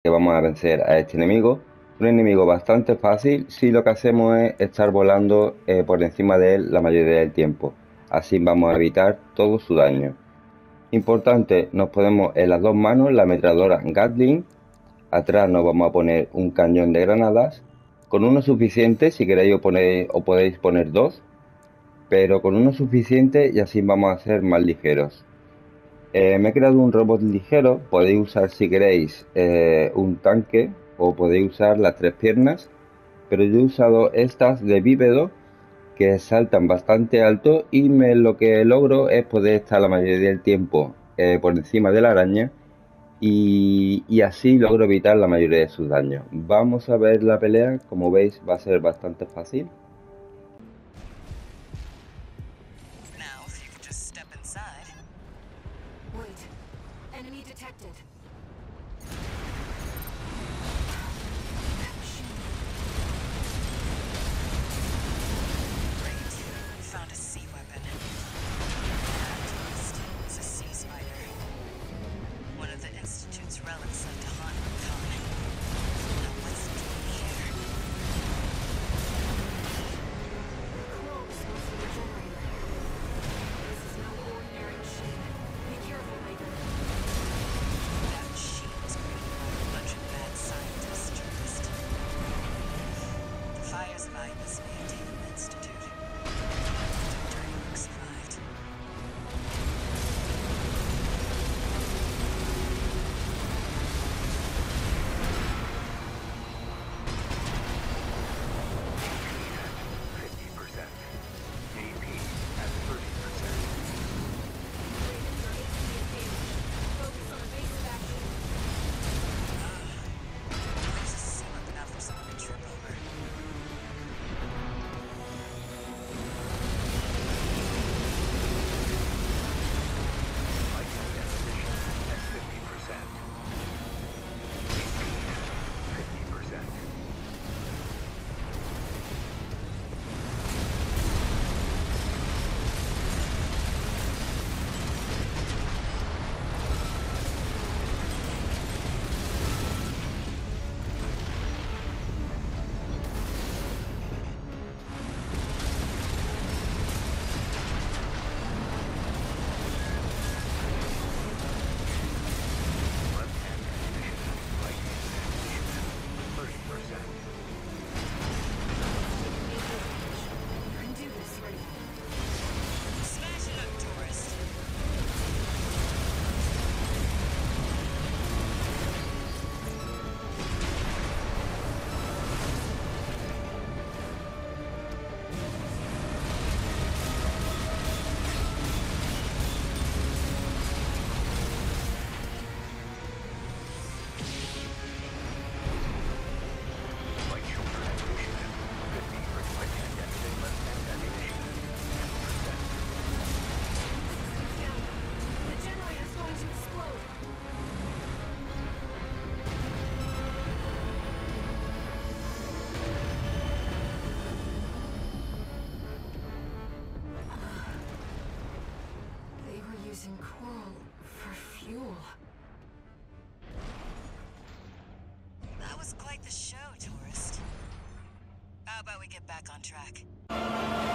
que vamos a vencer a este enemigo. Un enemigo bastante fácil si lo que hacemos es estar volando por encima de él la mayoría del tiempo. Así vamos a evitar todo su daño. Importante, nos ponemos en las dos manos la ametralladora Gatling. Atrás nos vamos a poner un cañón de granadas. Con uno suficiente, si queréis o podéis poner dos, pero con uno suficiente y así vamos a ser más ligeros. Me he creado un robot ligero, podéis usar si queréis un tanque o podéis usar las tres piernas, pero yo he usado estas de bípedo que saltan bastante alto y lo que logro es poder estar la mayoría del tiempo por encima de la araña y así logro evitar la mayoría de sus daños. Vamos a ver la pelea, como veis va a ser bastante fácil. Now, if you could just step inside. Wait. Enemy detected. Great. We found a sea weapon. That is a sea spider. One of the Institute's relics left to haunt Recon. Now what's it doing here? Close was the generator. This is no ordinary machine. Be careful, Raven. That machine was created by a bunch of mad scientists, tourists. The fires of Ibis may have taken the Institute. Dr. York survived. Ravens are instantly damaged. Focus on evasive action. There's a sea weapon out for someone to trip over. You can do this, Raven. Smash it up, tourist. The generator's going to explode. They were using coral for fuel. That was quite the show, tourist. How about we get back on track?